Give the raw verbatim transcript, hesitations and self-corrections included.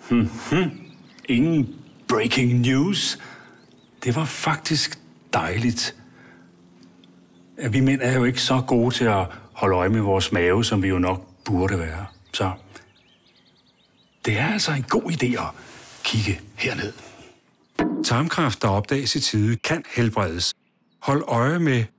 Mm-hmm. Ingen breaking news. Det var faktisk dejligt. Vi mænd er jo ikke så gode til at holde øje med vores mave, som vi jo nok burde være. Så det er altså en god idé at kigge herned. Tarmkræft, der opdages i tide, kan helbredes. Hold øje med